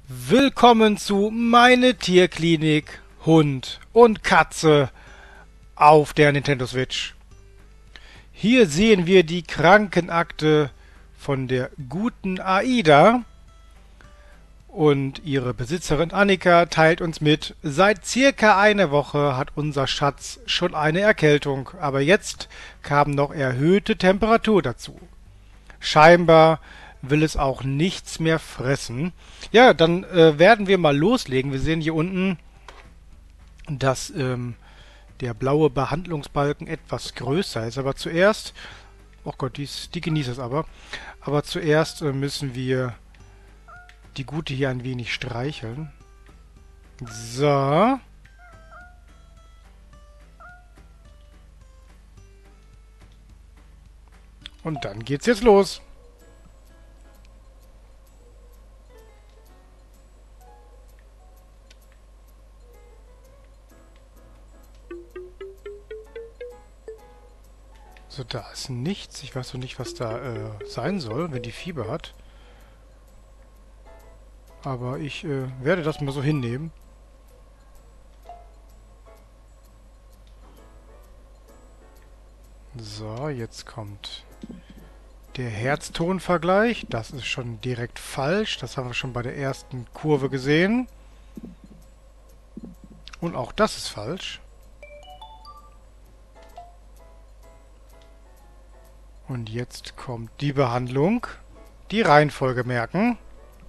Willkommen zu Meine Tierklinik Hund und Katze auf der Nintendo Switch. Hier sehen wir die Krankenakte von der guten Aida und ihre Besitzerin Annika teilt uns mit, seit circa einer Woche hat unser Schatz schon eine Erkältung, aber jetzt kam noch erhöhte Temperatur dazu. Scheinbar will es auch nichts mehr fressen. Ja, dann werden wir mal loslegen. Wir sehen hier unten, dass der blaue Behandlungsbalken etwas größer ist. Aber zuerst, oh Gott, die genießt es aber. Aber zuerst müssen wir die Gute hier ein wenig streicheln. So. Und dann geht's jetzt los. So, da ist nichts. Ich weiß noch nicht, was da sein soll, wenn die Fieber hat. Aber ich werde das mal so hinnehmen. So, jetzt kommt der Herztonvergleich. Das ist schon direkt falsch. Das haben wir schon bei der ersten Kurve gesehen. Und auch das ist falsch. Und jetzt kommt die Behandlung. Die Reihenfolge merken.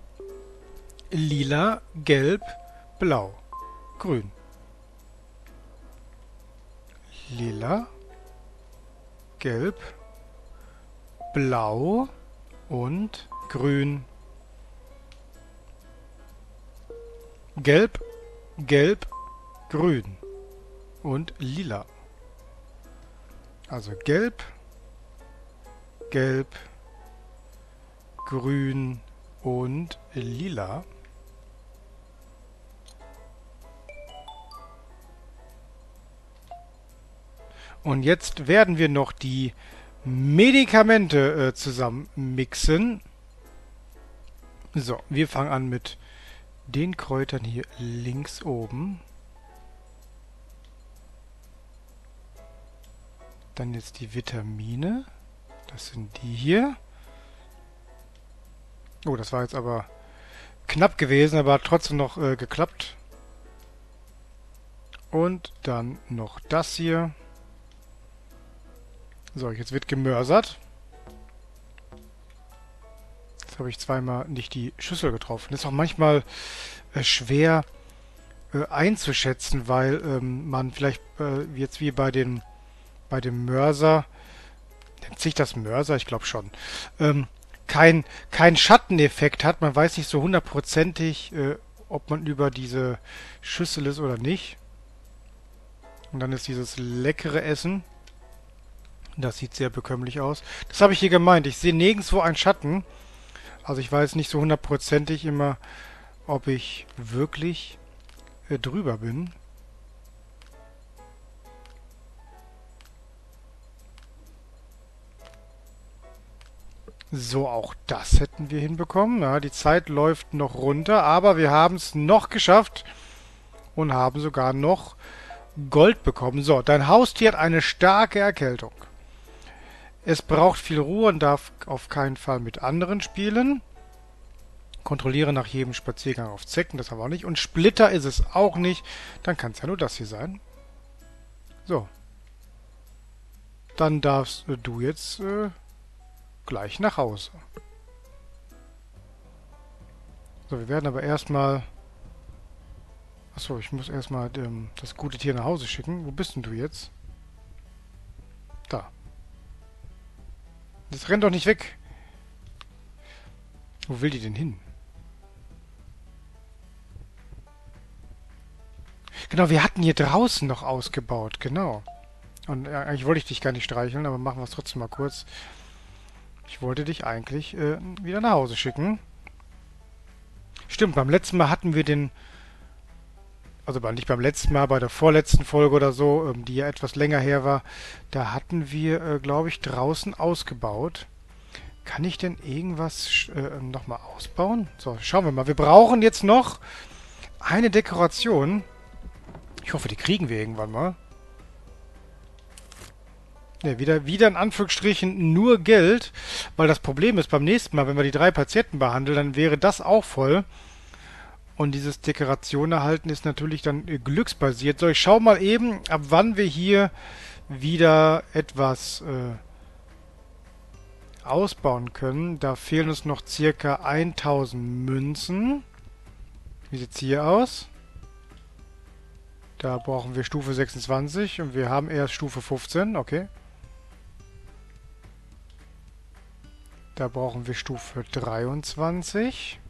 Lila, Gelb, Blau, Grün. Lila, Gelb, Blau und Grün. Gelb, Gelb, Grün und Lila. Also Gelb, Gelb, Grün und Lila. Und jetzt werden wir noch die Medikamente zusammen mixen. So, wir fangen an mit den Kräutern hier links oben. Dann jetzt die Vitamine. Das sind die hier. Oh, das war jetzt aber knapp gewesen, aber hat trotzdem noch geklappt. Und dann noch das hier. So, jetzt wird gemörsert. Jetzt habe ich zweimal nicht die Schüssel getroffen. Das ist auch manchmal schwer einzuschätzen, weil man vielleicht jetzt wie bei dem Mörser, nennt sich das Mörser? Ich glaube schon, kein Schatteneffekt hat. Man weiß nicht so hundertprozentig, ob man über diese Schüssel ist oder nicht. Und dann ist dieses leckere Essen. Das sieht sehr bekömmlich aus. Das habe ich hier gemeint. Ich sehe nirgendwo einen Schatten. Also ich weiß nicht so hundertprozentig immer, ob ich wirklich drüber bin. So, auch das hätten wir hinbekommen. Ja, die Zeit läuft noch runter, aber wir haben es noch geschafft und haben sogar noch Gold bekommen. So, dein Haustier hat eine starke Erkältung. Es braucht viel Ruhe und darf auf keinen Fall mit anderen spielen. Kontrolliere nach jedem Spaziergang auf Zecken, das haben wir auch nicht. Und Splitter ist es auch nicht. Dann kann es ja nur das hier sein. So. Dann darfst du jetzt gleich nach Hause. So, wir werden aber erstmal... Achso, ich muss erstmal das gute Tier nach Hause schicken. Wo bist denn du jetzt? Da. Das rennt doch nicht weg. Wo will die denn hin? Genau, wir hatten hier draußen noch ausgebaut. Genau. Und eigentlich wollte ich dich gar nicht streicheln, aber machen wir es trotzdem mal kurz. Ich wollte dich eigentlich wieder nach Hause schicken. Stimmt, beim letzten Mal hatten wir den... Also nicht beim letzten Mal, bei der vorletzten Folge oder so, die ja etwas länger her war, da hatten wir, glaube ich, draußen ausgebaut. Kann ich denn irgendwas nochmal ausbauen? So, schauen wir mal. Wir brauchen jetzt noch eine Dekoration. Ich hoffe, die kriegen wir irgendwann mal. Ne, wieder in Anführungsstrichen nur Geld. Weil das Problem ist, beim nächsten Mal, wenn wir die 3 Patienten behandeln, dann wäre das auch voll. Und dieses Dekoration erhalten ist natürlich dann glücksbasiert. So, ich schau mal eben, ab wann wir hier wieder etwas ausbauen können. Da fehlen uns noch circa 1000 Münzen. Wie sieht es hier aus? Da brauchen wir Stufe 26 und wir haben erst Stufe 15. Okay. Da brauchen wir Stufe 23.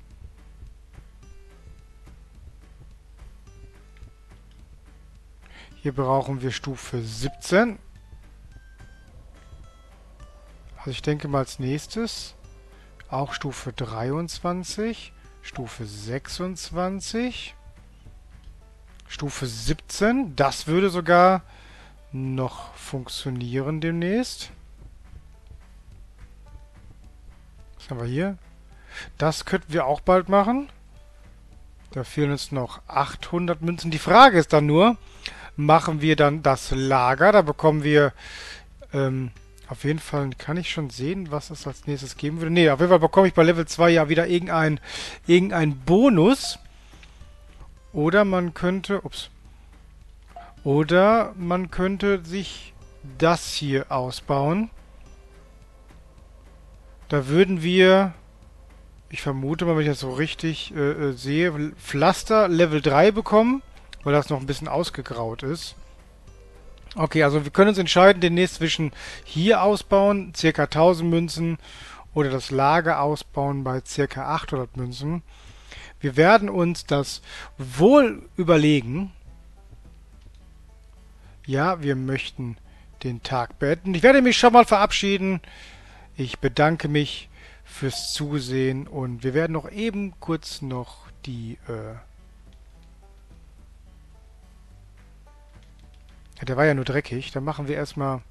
Hier brauchen wir Stufe 17. Also ich denke mal als nächstes auch Stufe 23, Stufe 26, Stufe 17. Das würde sogar noch funktionieren demnächst. Was haben wir hier? Das könnten wir auch bald machen. Da fehlen uns noch 800 Münzen. Die Frage ist dann nur, machen wir dann das Lager? Da bekommen wir auf jeden Fall, kann ich schon sehen, was es als nächstes geben würde. Ne, auf jeden Fall bekomme ich bei Level 2 ja wieder irgendein Bonus. Oder man könnte, oder man könnte sich das hier ausbauen. Da würden wir, ich vermute mal, wenn ich das so richtig sehe, Pflaster Level 3 bekommen, weil das noch ein bisschen ausgegraut ist. Okay, also wir können uns entscheiden, demnächst zwischen hier ausbauen, ca. 1000 Münzen, oder das Lager ausbauen bei ca. 800 Münzen. Wir werden uns das wohl überlegen. Ja, wir möchten den Tag beenden. Ich werde mich schon mal verabschieden. Ich bedanke mich fürs Zusehen und wir werden noch eben kurz noch die... Ja, der war ja nur dreckig. Dann machen wir erstmal...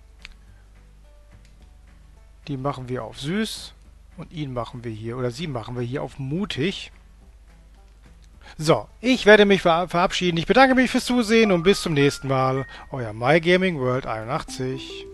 Die machen wir auf süß und ihn machen wir hier, oder sie machen wir hier auf mutig. So, ich werde mich verabschieden. Ich bedanke mich fürs Zusehen und bis zum nächsten Mal. Euer MyGamingWorld 81.